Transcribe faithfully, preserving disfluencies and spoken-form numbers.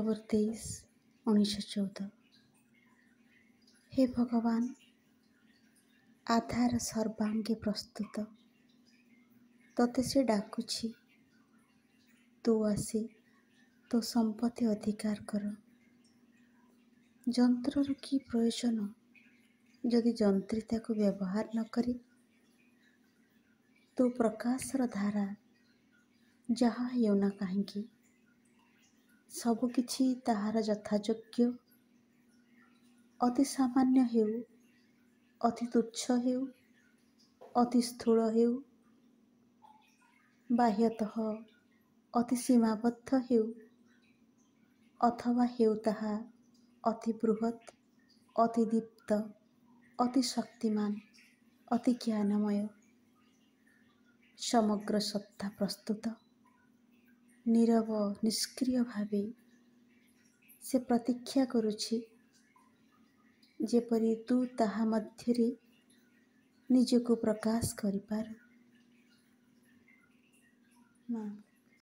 October ତେଇଶ ଉଣେଇଶହ ଚଉଦ। हे भगवान, आधार सर्वांगे प्रस्तुत तोते से डाकुछि, तू आसी तो संपत्ति अधिकार कर। जंत्रर की प्रयोजन यदि जंत्री को व्यवहार न करी, तो प्रकाशर धारा जहाँ हेउना काहींकी सबकिछि ताहार यथायोग्य, अति सामान्य हेउ, अति तुच्छ हेउ, अति स्थूल हेउ, बाह्यतः अति सीमाबद्ध हेउ, अथवा हेउ ताहा अति बृहत्, अति दीप्त, अति शक्तिमान, अति ज्ञानमय, समग्र सत्ता प्रस्तुत नीरव निष्क्रिय भावे से प्रतीक्षा करुछि, जेपरि तू ताहा मध्यरे निजको प्रकाश करिपारु।